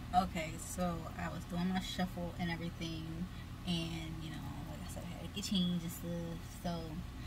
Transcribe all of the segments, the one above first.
Okay, so I was doing my shuffle and everything, and like I said, I had to get changed and stuff. So,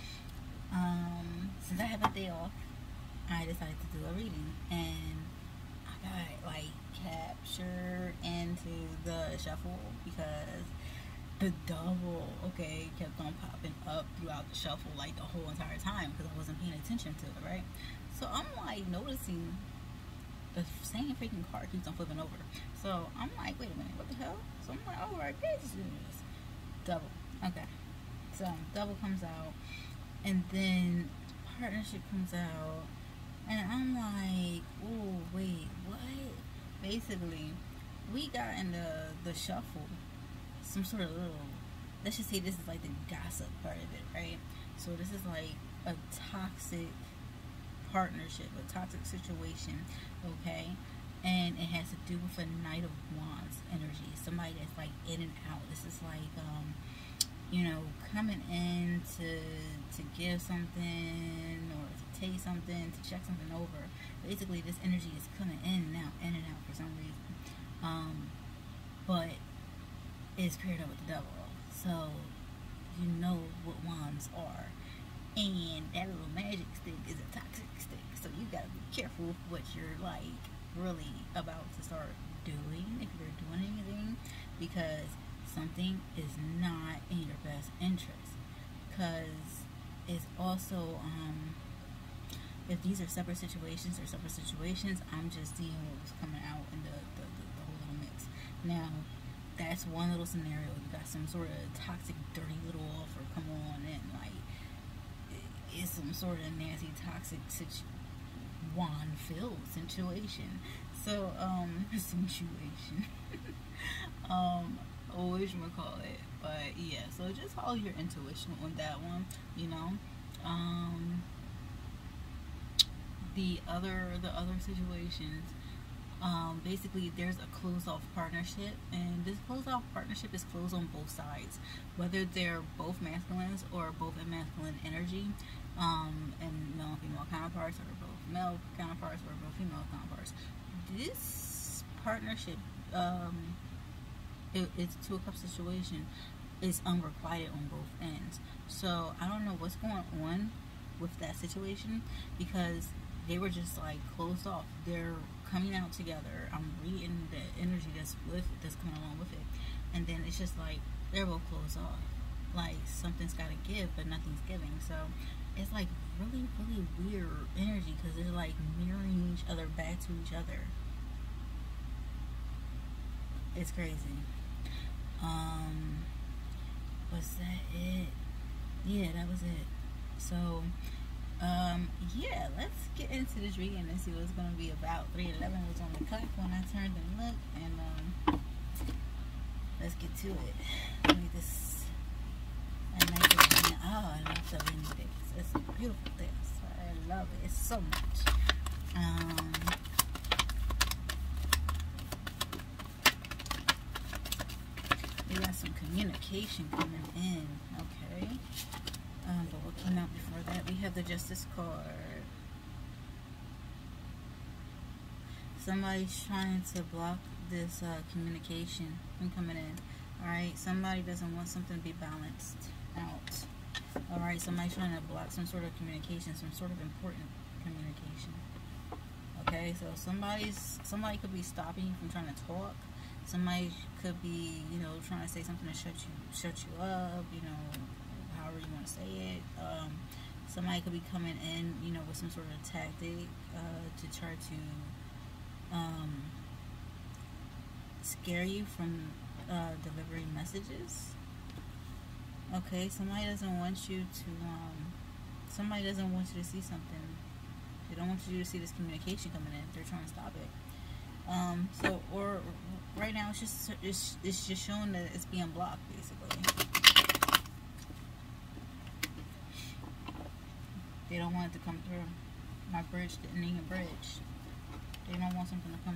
since I have a day off, I decided to do a reading, and I got like captured into the shuffle because the double, okay, kept on popping up throughout the shuffle like the whole entire time because I wasn't paying attention to it, right? So I'm like noticing the same freaking card keeps on flipping over. So I'm like, wait a minute, what the hell? So I'm like, oh, right, pay attention to this. Double. Okay. So double comes out, and then partnership comes out, and I'm like, oh, wait, what? Basically, we got in the shuffle some sort of little, let's just say this is like the gossip part of it, right? So this is like a toxic partnership, a toxic situation, okay? And it has to do with a Knight of Wands energy. Somebody that's like in and out. This is like coming in to give something or to take something, to check something over. Basically this energy is coming in and out for some reason. But it's paired up with the devil. So you know what wands are. And that little magic stick is a toxic stick. So you gotta be careful what you're like really about to start doing, if you're doing anything, because something is not in your best interest. Because it's also if these are separate situations, I'm just seeing what was coming out in the whole little mix. Now that's one little scenario. You got some sort of toxic, dirty little offer come on, and like it's some sort of nasty, toxic wand-filled situation. So, situation. Always gonna call it, but yeah. So just follow your intuition on that one. The other situations. Basically there's a closed off partnership, and this closed off partnership is closed on both sides, whether they're both masculines or both in masculine energy, and male and female counterparts, or both male counterparts or both female counterparts. This partnership, it's a 2 of Cups situation, is unrequited on both ends. So I don't know what's going on with that situation, because they were just like closed off. They're coming out together. I'm reading the energy that's coming along with it, and then it's just like they're both closed off. Like something's got to give, but nothing's giving. So it's like really, really weird energy because they're like mirroring each other back to each other. It's crazy. Was that it? Yeah, that was it. So yeah, let's get into this reading and see what it's going to be about. 3:11 was on the clock when I turned and looked, and let's get to it. Let me just a nice reading. Oh, I love the rainy days. It's a beautiful day. I love it. It's so much. We got some communication coming in, okay? But what came out before that? We have the Justice card. Somebody's trying to block this communication from coming in. Alright, somebody doesn't want something to be balanced out. Alright, somebody's trying to block some sort of communication, some sort of important communication. Okay, so somebody could be stopping you from trying to talk. Somebody could be, trying to say something to shut you up, however you want to say it. Somebody could be coming in, with some sort of tactic to try to scare you from delivering messages. Okay, somebody doesn't want you to see something. They don't want you to see this communication coming in. They're trying to stop it. Or right now it's just showing that it's being blocked, basically. They don't want it to come through. My bridge didn't need a bridge. They don't want something to come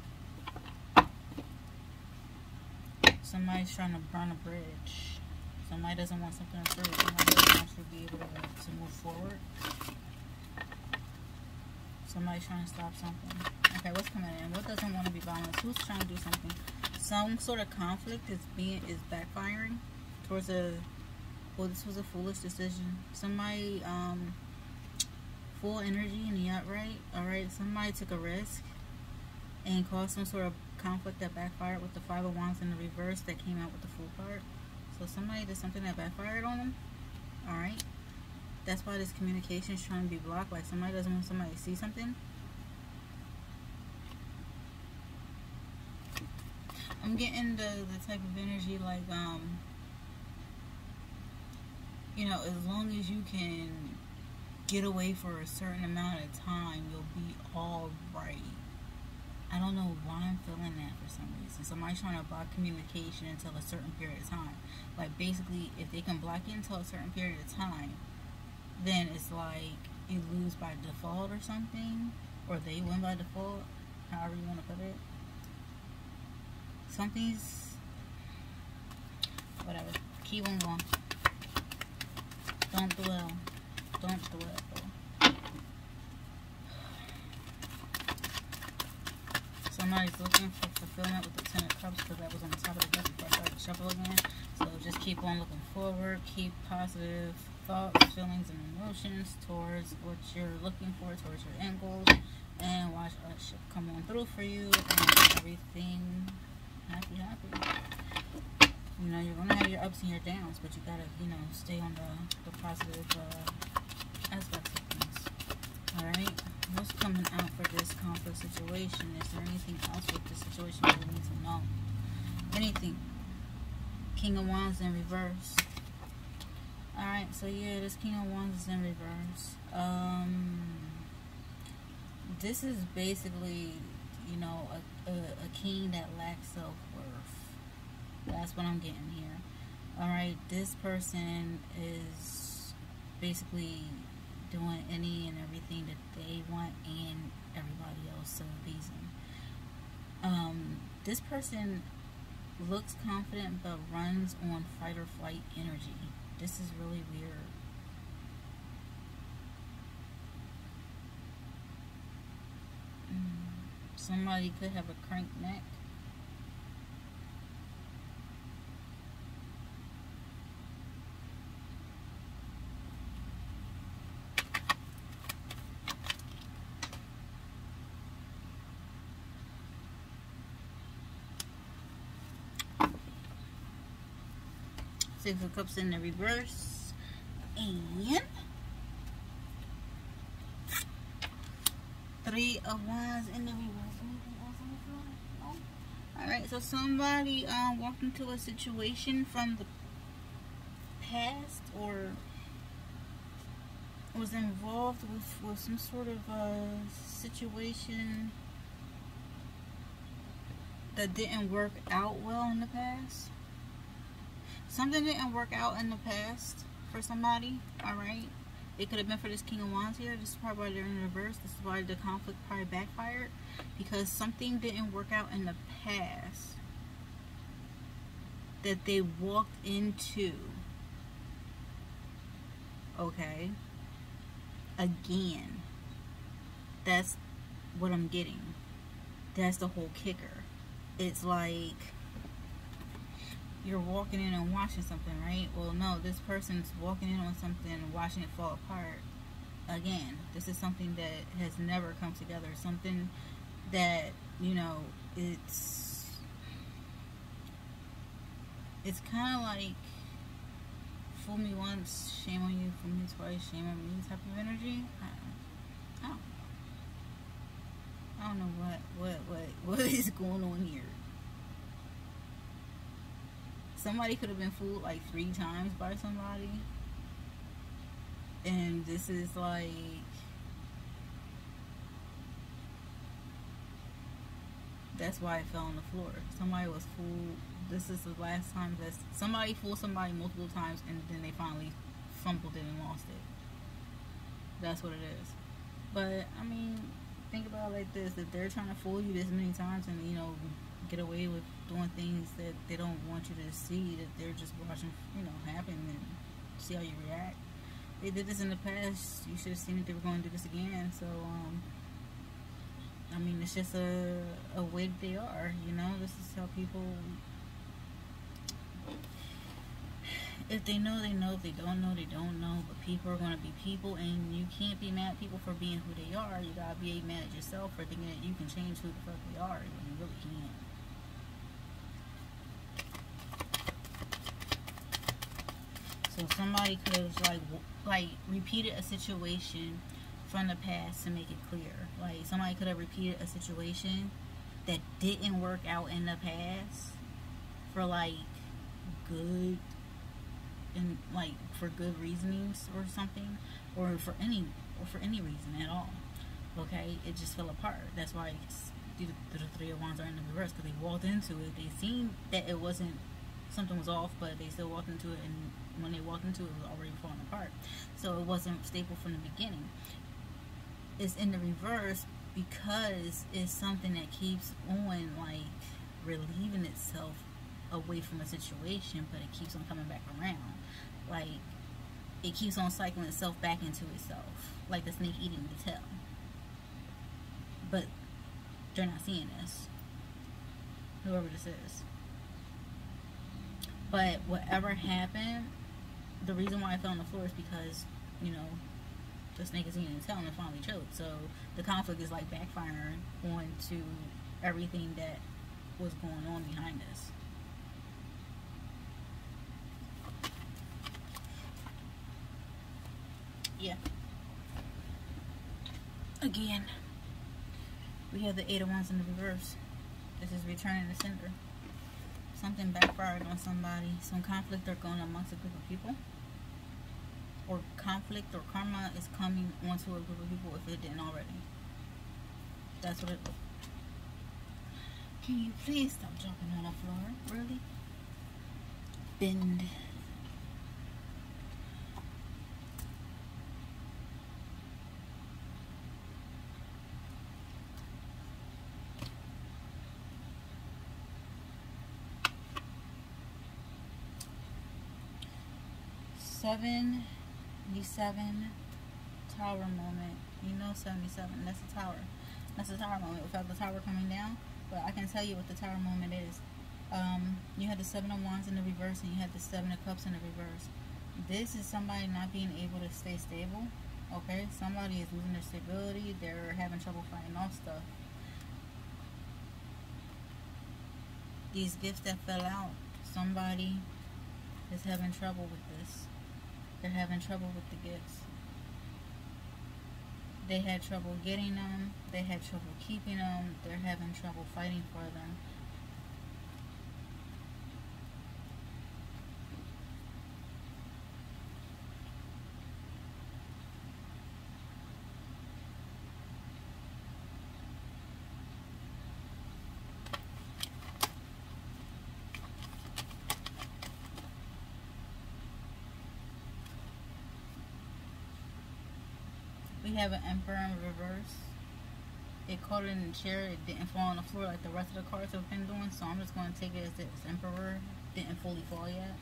through. Somebody's trying to burn a bridge. Somebody doesn't want something to through. Somebody doesn't want you to be able to move forward. Somebody's trying to stop something. Okay, what's coming in? What doesn't want to be balanced? Who's trying to do something? Some sort of conflict is backfiring towards a. Well, this was a foolish decision. Somebody full energy in the upright. All right, somebody took a risk and caused some sort of conflict that backfired with the Five of Wands in the reverse that came out with the Fool card. So somebody did something that backfired on them. All right, that's why this communication is trying to be blocked. Like somebody doesn't want somebody to see something. I'm getting the type of energy like you know, as long as you can get away for a certain amount of time, you'll be all right. I don't know why I'm feeling that for some reason. Somebody's trying to block communication until a certain period of time. Like basically, if they can block it until a certain period of time, then it's like you lose by default or something, or they win by default, however you want to put it. Something's whatever. Keep on going. Don't dwell. Don't dwell. Somebody's looking for fulfillment with the Ten of Cups because that was on the top of the deck before I started to shuffle again. So just keep on looking forward. Keep positive thoughts, feelings, and emotions towards what you're looking for, towards your end goals. And watch us ship come on through for you and everything happy. You know, you're going to have your ups and your downs, but you got to, you know, stay on the positive aspects of things. Alright? What's coming out for this conflict situation? Is there anything else with this situation we need to know? Anything? King of Wands in reverse. Alright, so yeah, this King of Wands is in reverse. This is basically, you know, a king that lacks self-worth. That's what I'm getting here. Alright, this person is basically doing any and everything that they want and everybody else to appease them. This person looks confident but runs on fight or flight energy. This is really weird. Somebody could have a crank neck. Six of Cups in the reverse. And Three of Wands in the reverse. Anything else on the floor? No? Alright, so somebody walked into a situation from the past or was involved with some sort of situation that didn't work out well in the past. Something didn't work out in the past for somebody, alright? It could have been for this King of Wands here. This is probably why they're in reverse. This is why the conflict probably backfired. Because something didn't work out in the past that they walked into. Okay? Again. That's what I'm getting. That's the whole kicker. It's like you're walking in and watching something, right? Well, no, this person's walking in on something and watching it fall apart. Again, this is something that has never come together. Something that, you know, it's kind of like fool me once, shame on you, fool me twice, shame on me type of energy. I don't know what is going on here. Somebody could have been fooled like 3 times by somebody. And this is like... That's why it fell on the floor. Somebody was fooled. This is the last time that somebody fooled somebody multiple times and then they finally fumbled it and lost it. That's what it is. But, I mean, think about it like this. If they're trying to fool you this many times and, you know, get away with doing things that they don't want you to see, that they're just watching, you know, happen and see how you react. They did this in the past. You should have seen that they were going to do this again. So, I mean, it's just a way that they are, you know? This is how people, if they know, they know. If they don't know, they don't know. But people are going to be people, and you can't be mad at people for being who they are. You gotta be mad at yourself for thinking that you can change who the fuck they are when you really can't. So somebody could have like repeated a situation from the past to make it clear. Like somebody could have repeated a situation that didn't work out in the past for like good and like for good reasonings or something, or for any reason at all. Okay, it just fell apart. That's why the Three of Wands are in the reverse, because they walked into it. They seen that it wasn't, something was off, but they still walked into it, and when they walked into it, it was already falling apart. So it wasn't stable from the beginning. It's in the reverse because it's something that keeps on like relieving itself away from a situation, but it keeps on coming back around. Like it keeps on cycling itself back into itself, like the snake eating the tail. But they're not seeing this, whoever this is. But whatever happened, the reason why I fell on the floor is because, you know, the snake is eating its tail and it finally choked. So the conflict is like backfiring onto everything that was going on behind this. Yeah. Again, we have the Eight of Wands in the reverse. This is returning to sender. Something backfired on somebody. Some conflict are going amongst a group of people. Or conflict or karma is coming onto a group of people if it didn't already. That's what it looks like. Can you please stop jumping on the floor? Really? Bend. Seven. 77 tower moment. You know 77, that's a tower. That's a tower moment without the tower coming down. But I can tell you what the tower moment is. You had the Seven of Wands in the reverse and you had the Seven of Cups in the reverse. This is somebody not being able to stay stable. Okay, somebody is losing their stability. They're having trouble fighting off stuff. These gifts that fell out, somebody is having trouble with this. They're having trouble with the gifts. They had trouble getting them. They had trouble keeping them. They're having trouble fighting for them. We have an Emperor in reverse. It caught it in the chair. It didn't fall on the floor like the rest of the cards have been doing. So I'm just going to take it as this Emperor didn't fully fall yet.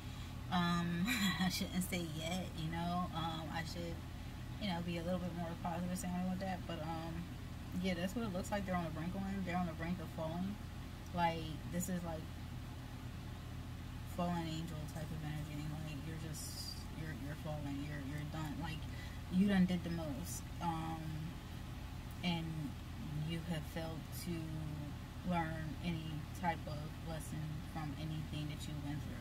I shouldn't say yet, you know. I should, you know, be a little bit more positive sounding with that. But yeah, that's what it looks like. They're on the brink of it. They're on the brink of falling. Like this is like fallen angel type of energy. Like you're falling. You're done. Like you done did the most, and you have failed to learn any type of lesson from anything that you went through.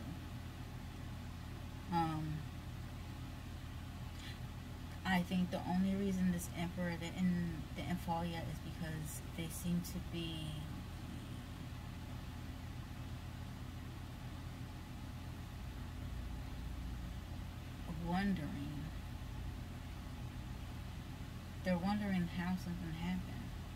I think the only reason this Emperor didn't fall yet is because they seem to be wondering. They're wondering how something happened.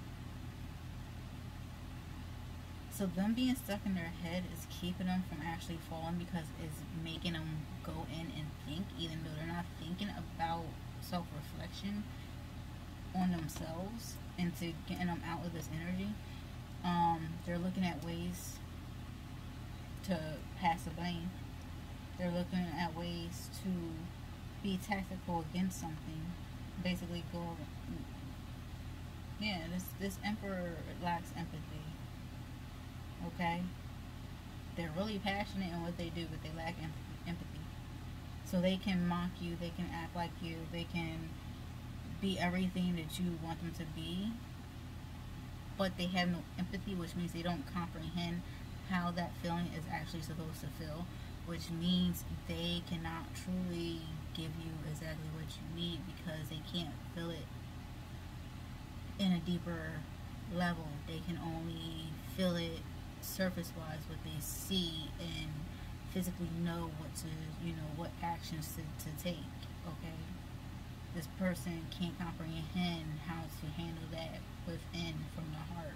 So them being stuck in their head is keeping them from actually falling, because it's making them go in and think, even though they're not thinking about self-reflection on themselves and to getting them out of this energy. They're looking at ways to pass the blame. They're looking at ways to be tactical against something. Basically Yeah, this emperor lacks empathy. Okay, they're really passionate in what they do, but they lack empathy. So they can mock you, they can act like you, they can be everything that you want them to be, but they have no empathy, which means they don't comprehend how that feeling is actually supposed to feel, which means they cannot truly give you exactly what you need because they can't feel it in a deeper level. They can only feel it surface wise, what they see, and physically know what to, what actions to take. Okay, this person can't comprehend how to handle that within from the heart.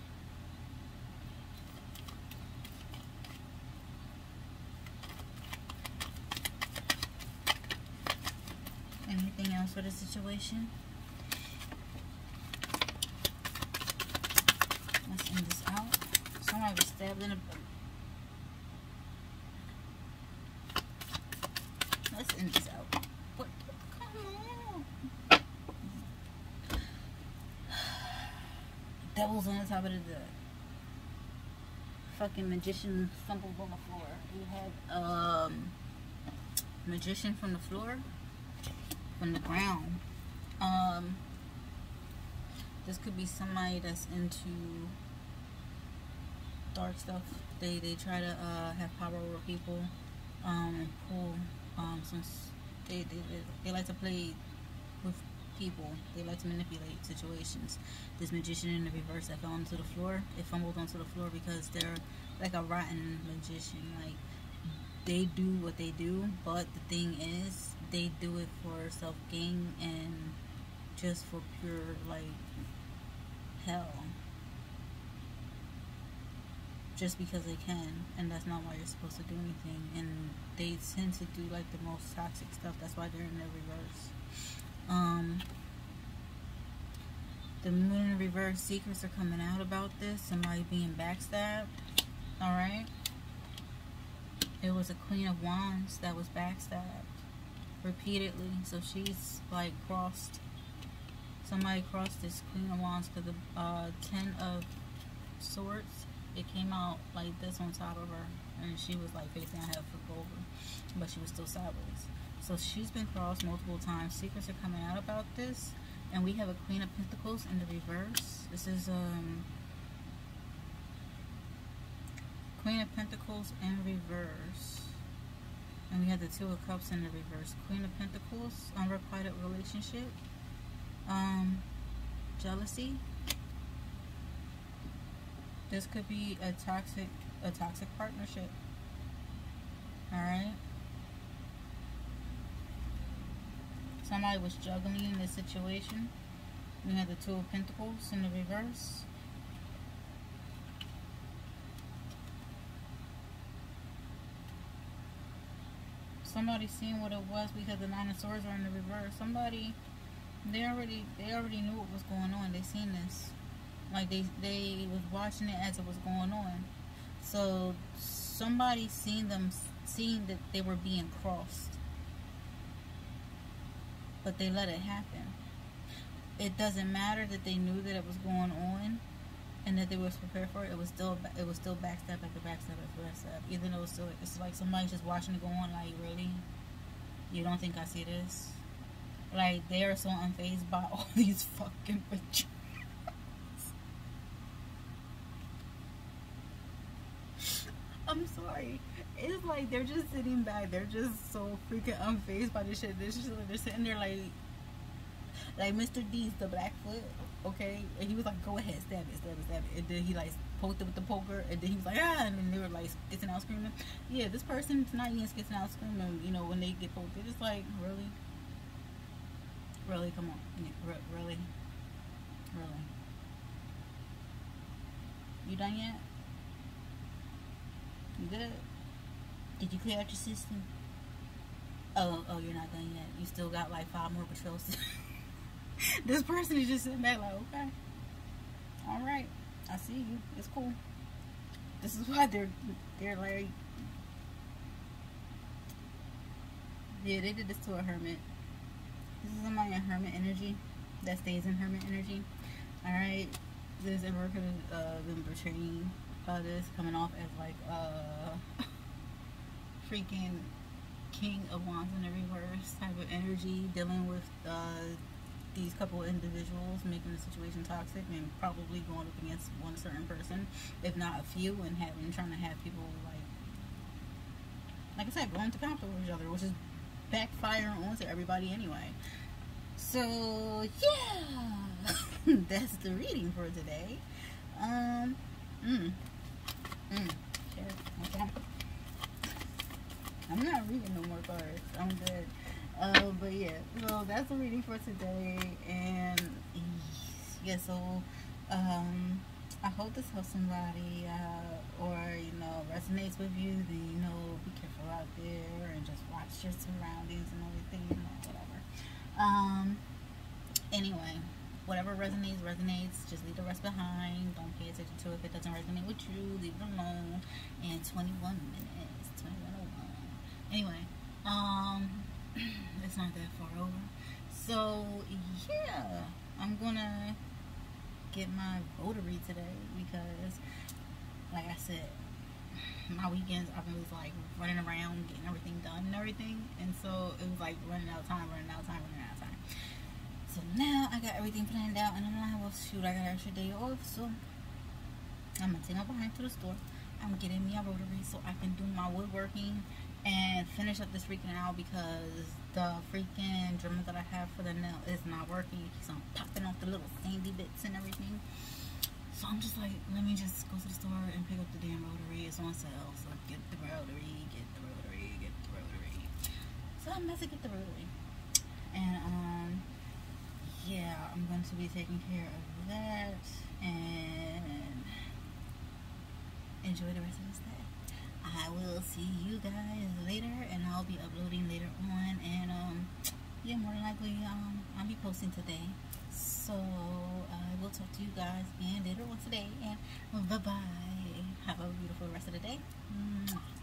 Anything else for the situation? Let's end this out. Somebody was stabbed in a... Let's end this out. What? Come on. Devil's on the top of the fucking magician fumbled on the floor. We had magician from the floor, from the ground. This could be somebody that's into dark stuff. They try to have power over people, and pull since they like to play with people. They like to manipulate situations. This magician in the reverse that fell onto the floor, it fumbled onto the floor because they're like a rotten magician. Like, they do what they do, but the thing is, they do it for self-gain and just for pure, like, hell. Just because they can, and that's not why you're supposed to do anything. And they tend to do, like, the most toxic stuff. That's why they're in the reverse. The moon in reverse, secrets are coming out about this. Somebody being backstabbed. Alright? It was a Queen of Wands that was backstabbed repeatedly. So she's like somebody crossed this Queen of Wands because the 10 of Swords, it came out like this on top of her, and she was like face down, half flip over, but she was still sideways. So she's been crossed multiple times. Secrets are coming out about this. And we have a Queen of Pentacles in the reverse. This is Queen of Pentacles in reverse. And we have the Two of Cups in the reverse. Queen of Pentacles, unrequited relationship. Jealousy. This could be a toxic partnership. Alright? Somebody was juggling in this situation. We have the Two of Pentacles in the reverse. Somebody seen what it was because the Nine of Swords are in the reverse. Somebody, they already knew what was going on. They seen this. Like, they was watching it as it was going on. So somebody seen that they were being crossed. But they let it happen. It doesn't matter that they knew that it was going on and that they was prepared for it. It was still backstab after backstab after backstab. Even though it's like somebody just watching it go on. Like, really? You don't think I see this? Like, they are so unfazed by all these fucking pictures. I'm sorry. It's like they're just sitting back. They're just so freaking unfazed by this shit. They're sitting there like Mr. D's the Blackfoot, okay? And he was like, go ahead, stab it, stab it, stab it. And then he like poked it with the poker, and then he was like, ah, and then they were like skitting out screaming. Yeah, this person's not even skitting out screaming, when they get poked. They're just like, really? Really? Come on. Really? Really? You done yet? You good? Did you clear out your system? Oh, you're not done yet. You still got like 5 more patrols. This person is just sitting back like, okay, all right, I see you. It's cool. This is why they're like, yeah, they did this to a hermit. This is somebody in hermit energy that stays in hermit energy. Alright, this ever could have been portraying this coming off as like freaking King of Wands in the reverse type of energy, dealing with these couple of individuals, making the situation toxic and probably going up against one certain person, if not a few, and trying to have people like I said, going to conflict with each other, which is backfiring onto everybody anyway. So yeah, that's the reading for today. Okay. I'm not reading no more cards. I'm good. But yeah, so that's the reading for today. And yeah, so I hope this helps somebody, or resonates with you. Then be careful out there and just watch your surroundings and everything, whatever. Anyway, whatever resonates. Just leave the rest behind. Don't pay attention to it if it doesn't resonate with you. Leave it alone. And 21 minutes, 21:01. Anyway, it's not that far over. So yeah, I'm gonna get my votary today because, like I said, my weekends I've been like running around getting everything done and everything, and so it was like running out of time. So now I got everything planned out, and I'm like, well, shoot, I got an extra day off, so I'm gonna take my behind to the store. I'm getting me a rotary so I can do my woodworking and finish up this freaking nail because the freaking Dremel that I have for the nail is not working. It keeps on popping off the little sandy bits and everything. So I'm just like, let me just go to the store and pick up the damn rotary. It's on sale, so get the rotary. So I'm about to get the rotary. And yeah, I'm going to be taking care of that and enjoy the rest of this day. I will see you guys later, and I'll be uploading later on, and yeah, more than likely I'll be posting today. So I will talk to you guys and later on today, and bye bye. Have a beautiful rest of the day. Mwah.